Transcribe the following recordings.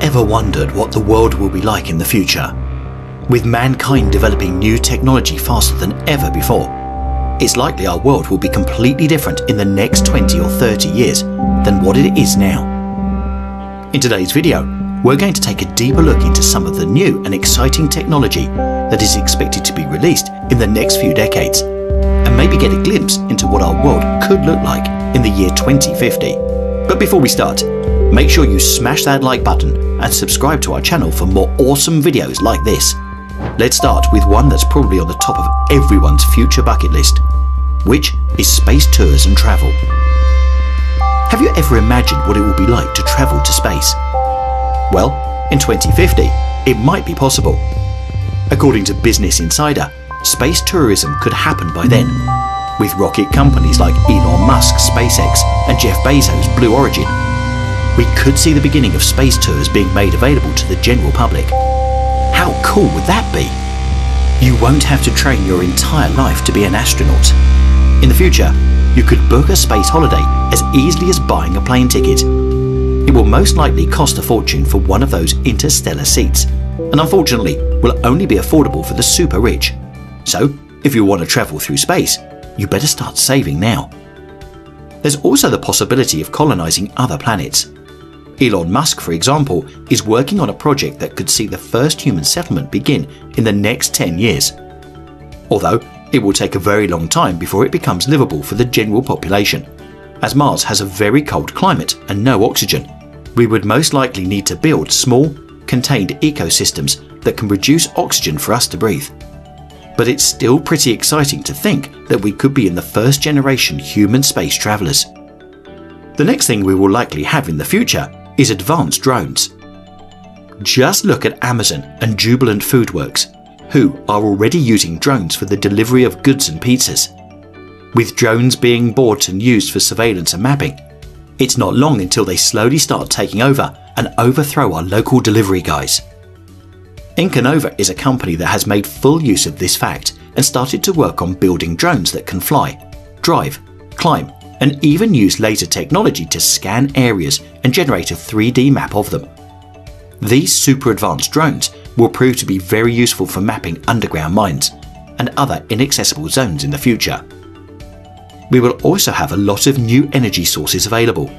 ever wondered what the world will be like in the future? With mankind developing new technology faster than ever before, it's likely our world will be completely different in the next 20 or 30 years than what it is now. In today's video, we're going to take a deeper look into some of the new and exciting technology that is expected to be released in the next few decades, and maybe get a glimpse into what our world could look like in the year 2050. But before we start, make sure you smash that like button and subscribe to our channel for more awesome videos like this. Let's start with one that's probably on the top of everyone's future bucket list, which is space tours and travel. Have you ever imagined what it will be like to travel to space? Well, in 2050, it might be possible. According to Business Insider, space tourism could happen by then, with rocket companies like Elon Musk's SpaceX and Jeff Bezos' Blue Origin. We could see the beginning of space tours being made available to the general public. How cool would that be? You won't have to train your entire life to be an astronaut. In the future, you could book a space holiday as easily as buying a plane ticket. It will most likely cost a fortune for one of those interstellar seats, and unfortunately will only be affordable for the super rich. So, if you want to travel through space, you better start saving now. There's also the possibility of colonizing other planets. Elon Musk, for example, is working on a project that could see the first human settlement begin in the next 10 years. Although, it will take a very long time before it becomes livable for the general population. As Mars has a very cold climate and no oxygen, we would most likely need to build small, contained ecosystems that can produce oxygen for us to breathe. But it's still pretty exciting to think that we could be in the first generation human space travelers. The next thing we will likely have in the future is advanced drones. Just look at Amazon and Jubilant Foodworks, who are already using drones for the delivery of goods and pizzas. With drones being bought and used for surveillance and mapping, it's not long until they slowly start taking over and overthrow our local delivery guys. Incanova is a company that has made full use of this fact and started to work on building drones that can fly, drive, climb, and even use laser technology to scan areas and generate a 3D map of them. These super advanced drones will prove to be very useful for mapping underground mines and other inaccessible zones in the future. We will also have a lot of new energy sources available.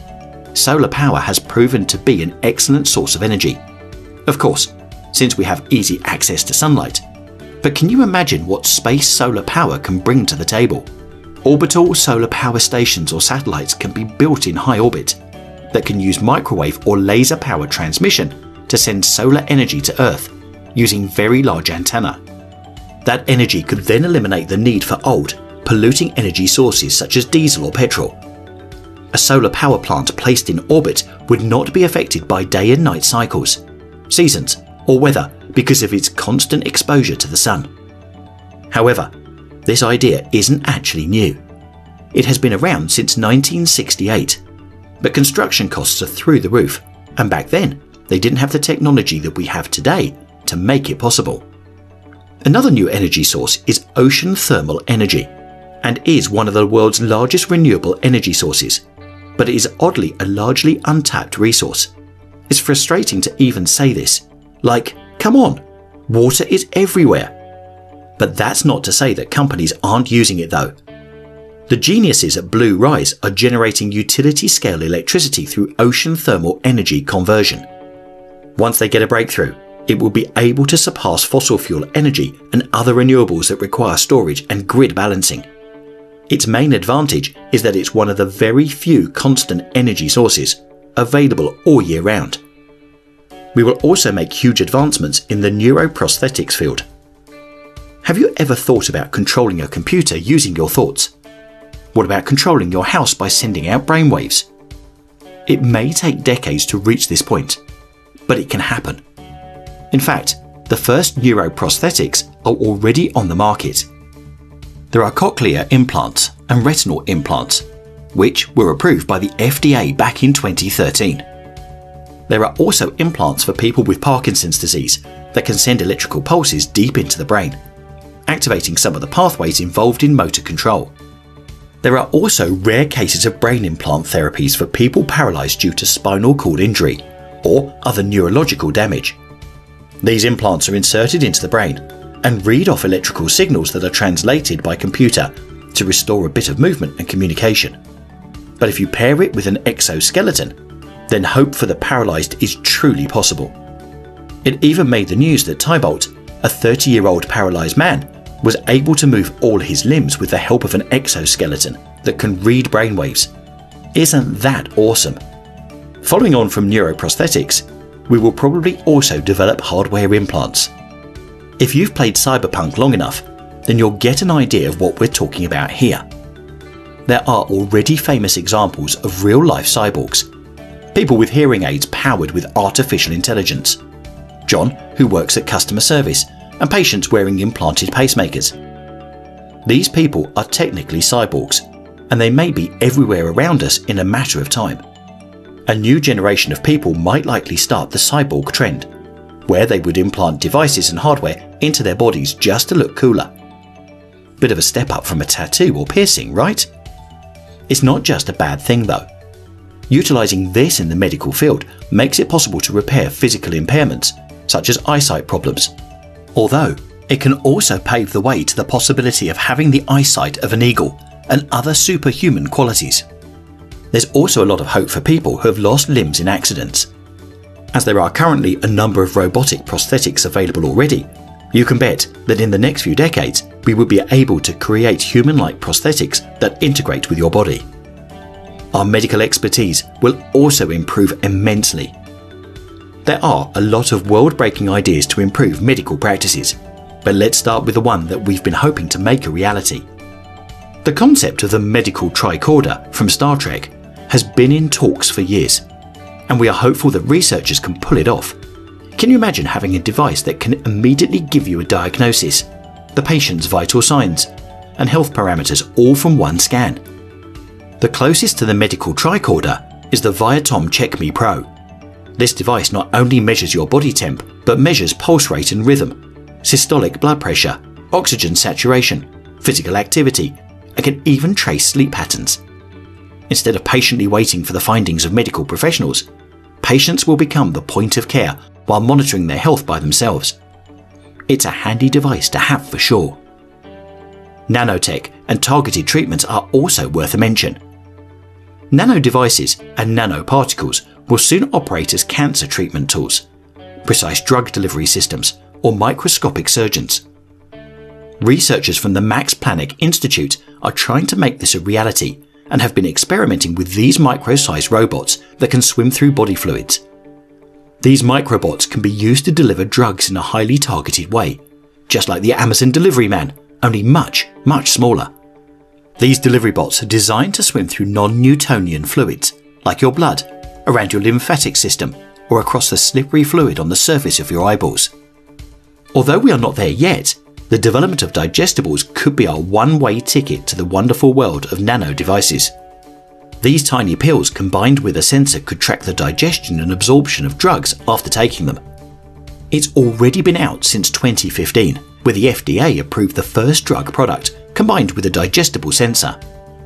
Solar power has proven to be an excellent source of energy. Of course, since we have easy access to sunlight. But can you imagine what space solar power can bring to the table? Orbital solar power stations or satellites can be built in high orbit that can use microwave or laser power transmission to send solar energy to Earth using very large antennae. That energy could then eliminate the need for old, polluting energy sources such as diesel or petrol. A solar power plant placed in orbit would not be affected by day and night cycles, seasons, or weather because of its constant exposure to the sun. However, this idea isn't actually new. It has been around since 1968, but construction costs are through the roof, and back then they didn't have the technology that we have today to make it possible. Another new energy source is ocean thermal energy, and is one of the world's largest renewable energy sources, but it is oddly a largely untapped resource. It's frustrating to even say this. Like, come on, water is everywhere. But that's not to say that companies aren't using it though. The geniuses at Blue Rise are generating utility-scale electricity through ocean thermal energy conversion. Once they get a breakthrough, it will be able to surpass fossil fuel energy and other renewables that require storage and grid balancing. Its main advantage is that it's one of the very few constant energy sources available all year round. We will also make huge advancements in the neuroprosthetics field. Have you ever thought about controlling a computer using your thoughts? What about controlling your house by sending out brainwaves? It may take decades to reach this point, but it can happen. In fact, the first neuroprosthetics are already on the market. There are cochlear implants and retinal implants, which were approved by the FDA back in 2013. There are also implants for people with Parkinson's disease that can send electrical pulses deep into the brain, activating some of the pathways involved in motor control. There are also rare cases of brain implant therapies for people paralysed due to spinal cord injury, or other neurological damage. These implants are inserted into the brain and read off electrical signals that are translated by computer to restore a bit of movement and communication. But if you pair it with an exoskeleton, then hope for the paralysed is truly possible. It even made the news that Tybalt, a 30-year-old paralysed man, was able to move all his limbs with the help of an exoskeleton that can read brainwaves. Isn't that awesome? Following on from neuroprosthetics, we will probably also develop hardware implants. If you've played Cyberpunk long enough, then you'll get an idea of what we're talking about here. There are already famous examples of real-life cyborgs, people with hearing aids powered with artificial intelligence. John, who works at customer service, and patients wearing implanted pacemakers. These people are technically cyborgs, and they may be everywhere around us in a matter of time. A new generation of people might likely start the cyborg trend, where they would implant devices and hardware into their bodies just to look cooler. Bit of a step up from a tattoo or piercing, right? It's not just a bad thing though. Utilising this in the medical field makes it possible to repair physical impairments, such as eyesight problems. Although, it can also pave the way to the possibility of having the eyesight of an eagle and other superhuman qualities. There's also a lot of hope for people who have lost limbs in accidents. As there are currently a number of robotic prosthetics available already, you can bet that in the next few decades we will be able to create human-like prosthetics that integrate with your body. Our medical expertise will also improve immensely. There are a lot of world-breaking ideas to improve medical practices, but let's start with the one that we've been hoping to make a reality. The concept of the medical tricorder from Star Trek has been in talks for years, and we are hopeful that researchers can pull it off. Can you imagine having a device that can immediately give you a diagnosis, the patient's vital signs, and health parameters all from one scan? The closest to the medical tricorder is the Viatom CheckMe Pro. This device not only measures your body temp, but measures pulse rate and rhythm, systolic blood pressure, oxygen saturation, physical activity, and can even trace sleep patterns. Instead of patiently waiting for the findings of medical professionals, patients will become the point of care while monitoring their health by themselves. It's a handy device to have for sure. Nanotech and targeted treatments are also worth a mention. Nano devices and nanoparticles will soon operate as cancer treatment tools, precise drug delivery systems, or microscopic surgeons. Researchers from the Max Planck Institute are trying to make this a reality and have been experimenting with these micro-sized robots that can swim through body fluids. These microbots can be used to deliver drugs in a highly targeted way, just like the Amazon delivery man, only much, much smaller. These delivery bots are designed to swim through non-Newtonian fluids, like your blood, around your lymphatic system, or across the slippery fluid on the surface of your eyeballs. Although we are not there yet, the development of digestibles could be our one-way ticket to the wonderful world of nano devices. These tiny pills combined with a sensor could track the digestion and absorption of drugs after taking them. It's already been out since 2015, where the FDA approved the first drug product combined with a digestible sensor.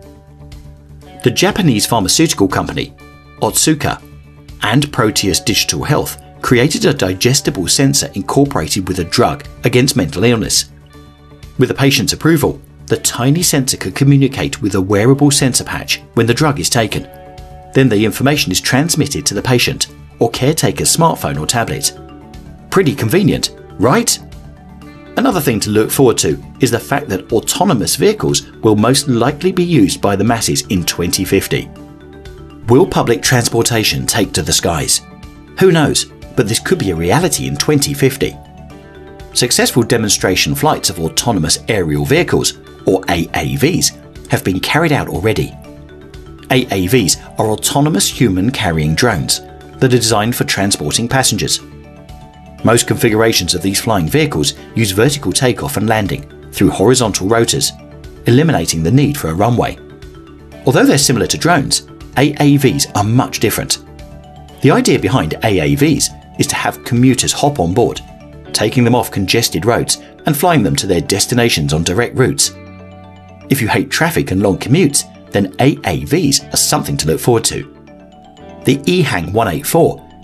The Japanese pharmaceutical company, Otsuka, and Proteus Digital Health created a digestible sensor incorporated with a drug against mental illness. With the patient's approval, the tiny sensor could communicate with a wearable sensor patch when the drug is taken. Then the information is transmitted to the patient or caretaker's smartphone or tablet. Pretty convenient, right? Another thing to look forward to is the fact that autonomous vehicles will most likely be used by the masses in 2050. Will public transportation take to the skies? Who knows, but this could be a reality in 2050. Successful demonstration flights of autonomous aerial vehicles, or AAVs, have been carried out already. AAVs are autonomous human carrying drones that are designed for transporting passengers. Most configurations of these flying vehicles use vertical takeoff and landing through horizontal rotors, eliminating the need for a runway. Although they're similar to drones, AAVs are much different. The idea behind AAVs is to have commuters hop on board, taking them off congested roads and flying them to their destinations on direct routes. If you hate traffic and long commutes, then AAVs are something to look forward to. The EHang 184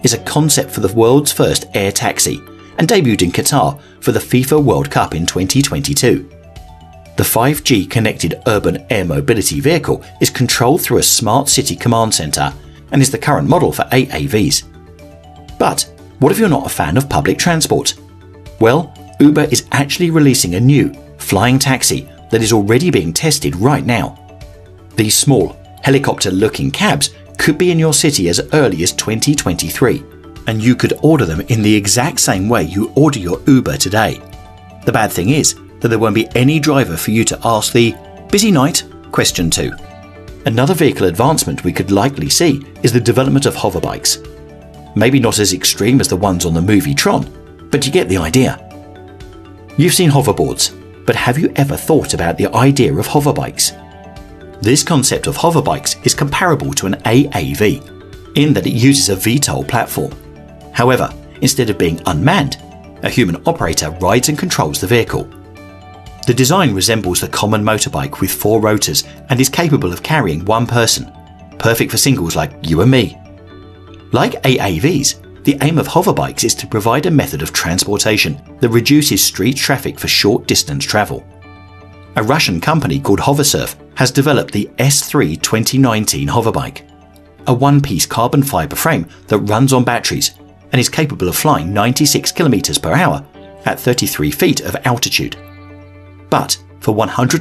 is a concept for the world's first air taxi and debuted in Qatar for the FIFA World Cup in 2022. The 5G connected urban air mobility vehicle is controlled through a smart city command centre and is the current model for AAVs. But what if you're not a fan of public transport? Well, Uber is actually releasing a new flying taxi that is already being tested right now. These small, helicopter-looking cabs could be in your city as early as 2023, and you could order them in the exact same way you order your Uber today. The bad thing is that there won't be any driver for you to ask the "busy night?" question to. Another vehicle advancement we could likely see is the development of hoverbikes. Maybe not as extreme as the ones on the movie Tron, but you get the idea. You've seen hoverboards, but have you ever thought about the idea of hoverbikes? This concept of hoverbikes is comparable to an AAV, in that it uses a VTOL platform. However, instead of being unmanned, a human operator rides and controls the vehicle. The design resembles the common motorbike with 4 rotors and is capable of carrying one person, perfect for singles like you and me. Like AAVs, the aim of hoverbikes is to provide a method of transportation that reduces street traffic for short distance travel. A Russian company called Hoversurf has developed the S3 2019 hoverbike, a one-piece carbon fibre frame that runs on batteries and is capable of flying 96 km per hour at 33 feet of altitude. But for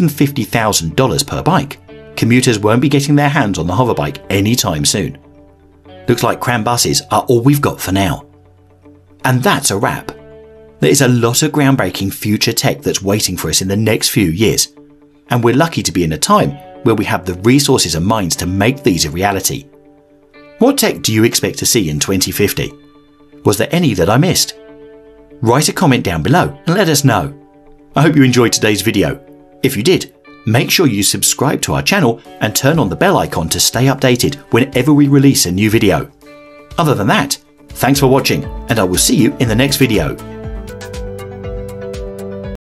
$150,000 per bike, commuters won't be getting their hands on the hoverbike anytime soon. Looks like cram buses are all we've got for now. And that's a wrap. There is a lot of groundbreaking future tech that's waiting for us in the next few years, and we're lucky to be in a time where we have the resources and minds to make these a reality. What tech do you expect to see in 2050? Was there any that I missed? Write a comment down below and let us know. I hope you enjoyed today's video. If you did, make sure you subscribe to our channel and turn on the bell icon to stay updated whenever we release a new video. Other than that, thanks for watching, and I will see you in the next video.